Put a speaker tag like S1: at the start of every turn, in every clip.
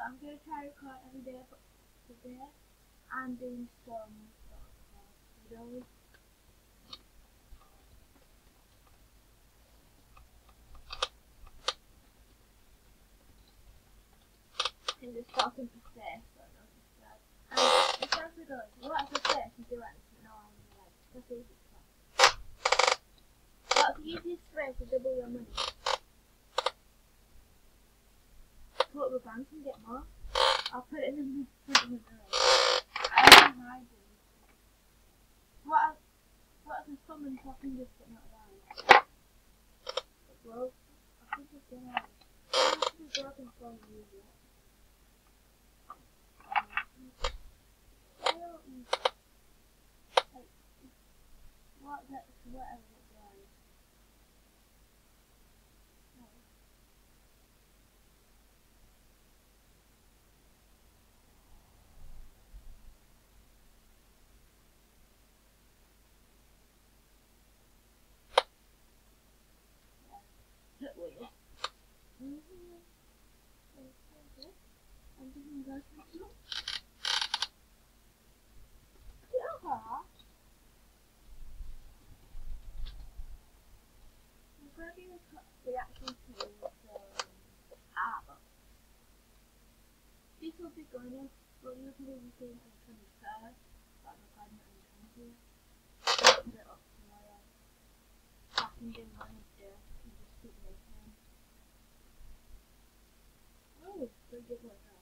S1: I'm gonna try to record every day for today. I'm doing some videos. And just talking to stairs, so I don't subscribe. And it's not videos. What if I say if you do anything? No, I'm like, that's easy. What's the easiest way to double your money? Put up a bank and get more. I'll put it in the front of the door. I don't know. What if someone talking just but not around? Well, I think it's gonna have to be broken from you. Whatever it was. Bit weird. I'm doing that. I'm going to do a reaction to album. This will be going in, but you'll probably be seeing it on the 21st, but I'm recording it on the 20th. I'll put it up tomorrow. I can do Wednesday and just keep making. Oh, so good like that.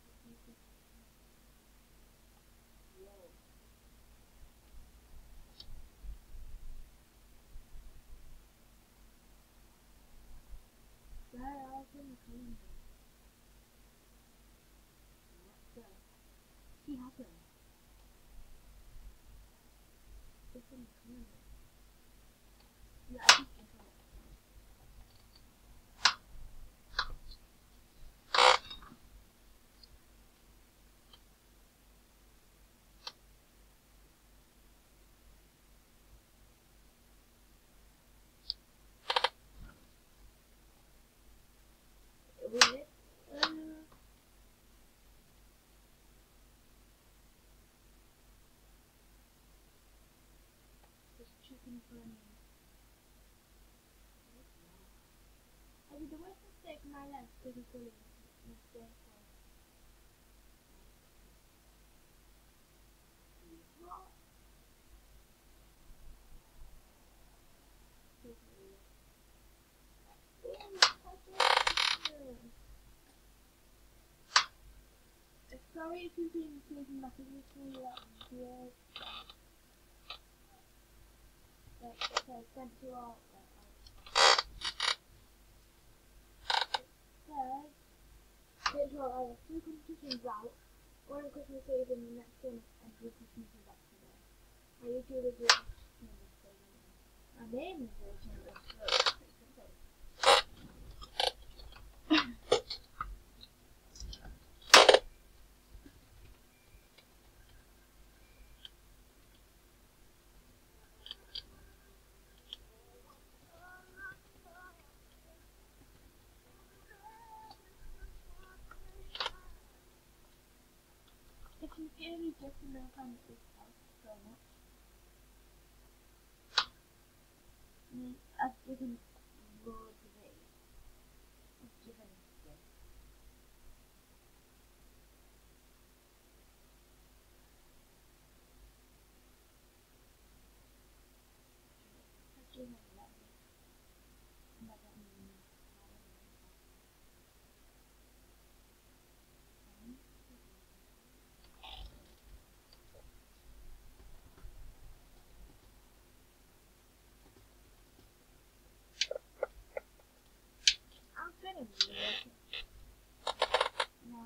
S1: Whoa. Where else in the calendar? What's that? See happen. It's in the calendar. Yeah, I think it's right. Weird. Just checking for me. I did the worst mistake in my life because of bullying. Mistake was. What? Sorry if you've been receiving messages from you that weird. Like, it says sent to all. It says, I have 2 competitions out. One on Christmas Eve and the next one and two Christmases back today. My YouTube is your my name is your channel. If you give me just enough on this house, so much. I've given loads of it. I've given it. I've given a lot of it. And I don't even know how to do it. I'm gonna be it. No.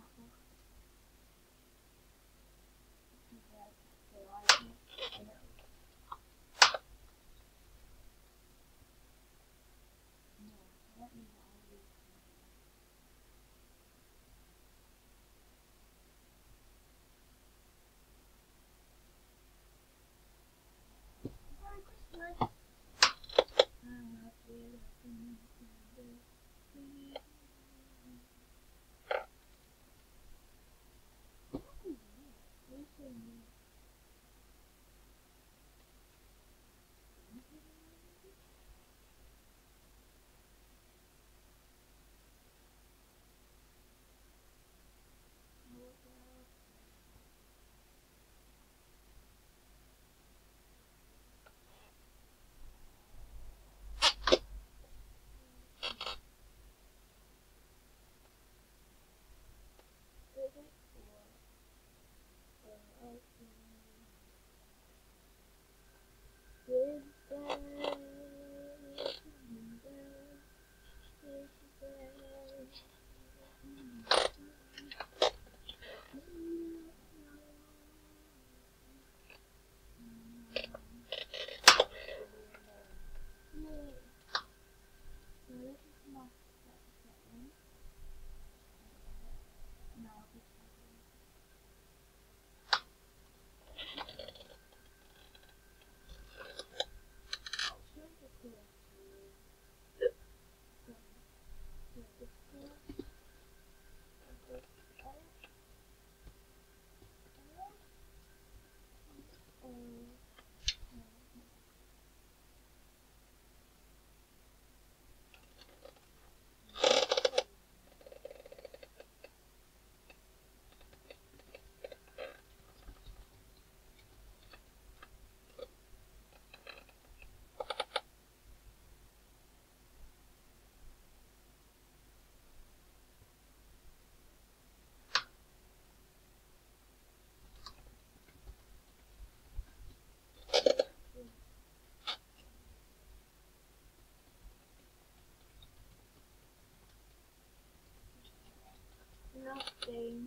S1: Nothing.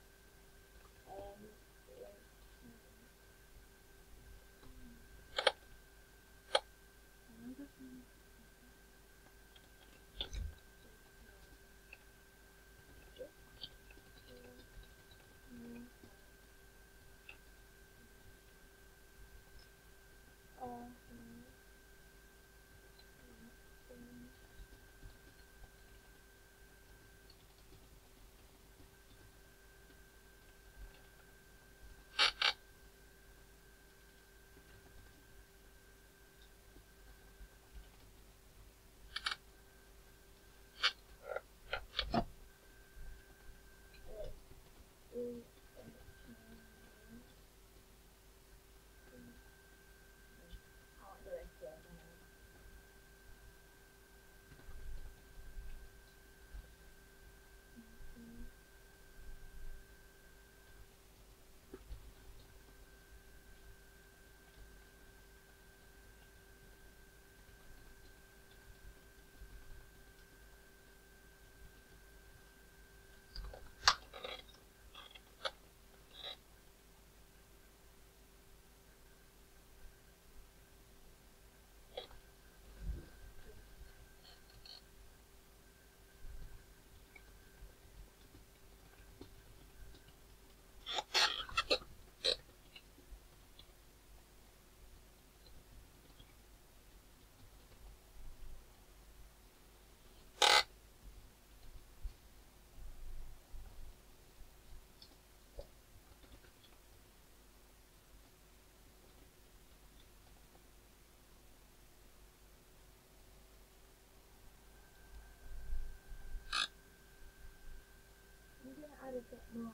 S1: Add a bit more.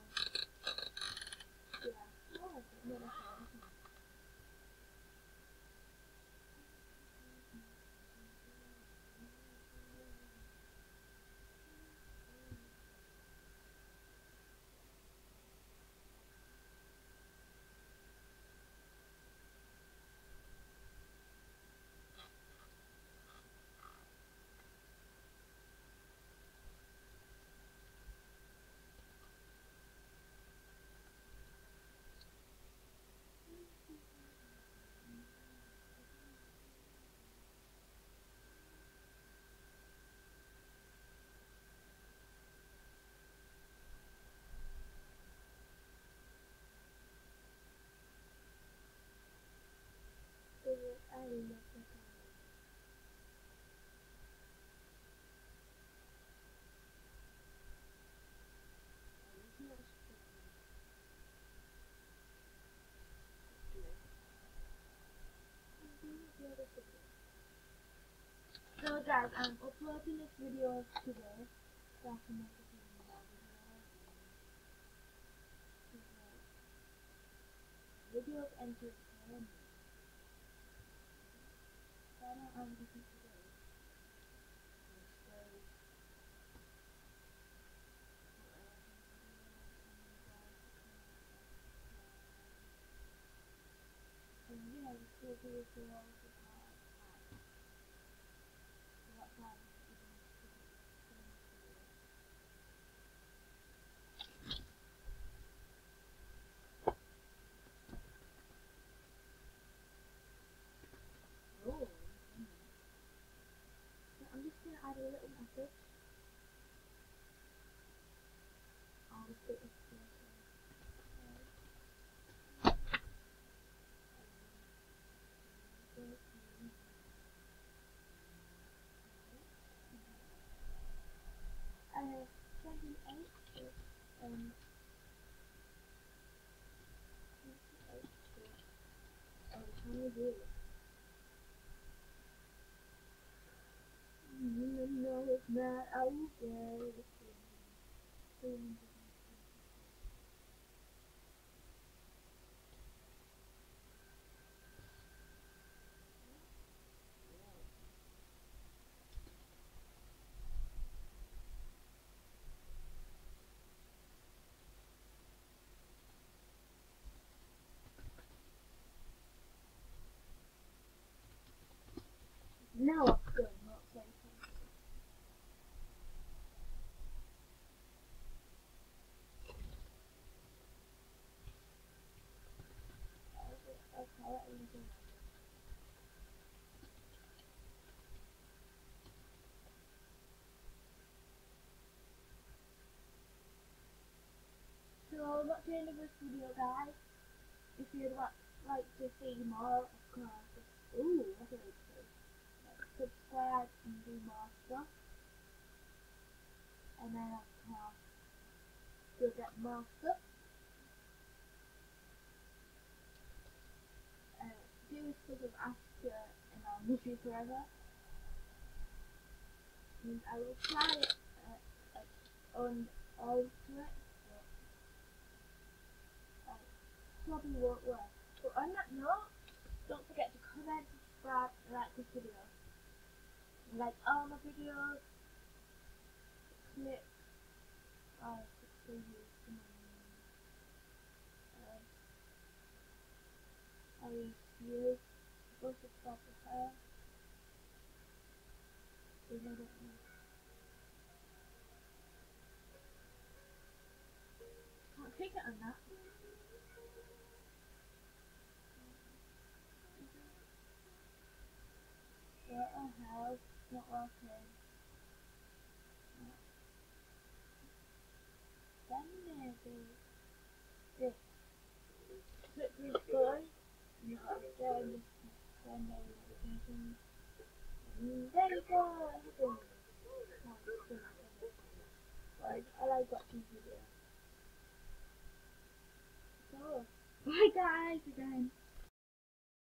S1: Yeah. Oh, no, that's fine. I love that. So guys, I'm uploading this video today, so I can make a video of entertainment. So I don't have anything to do. And yeah, the school video for all of the time. What time is it? Oh. So I'm just gonna add a little message. I'll just put this here. 28. Um, 28. How many years? No, it's not okay. 300. Now I'm good, not so fast. Okay. So that's the end of this video, guys. If you'd like to see more, of course, that's a big thing. Subscribe and do more stuff. And then, of course, you'll get more stuff. Do stuff with Asker and I'll miss you forever. And I will try it on alter it, but probably won't work. But on that note, don't forget to comment, subscribe, and like this video. And like all my videos, click, I use supposed to stop the hair. Can't take it on that. What the hell? Not working. Then maybe this. Click this guy. You got to turn this. Then there you go. I like watching videos. So, bye guys again.